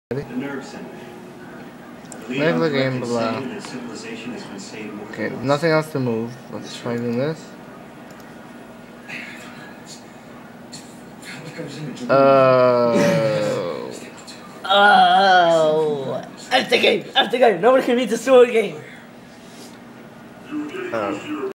The nerve center. Leave the game, blah. Okay, nothing else to move. Let's try doing this. Oh, after game. Nobody can beat the sword game.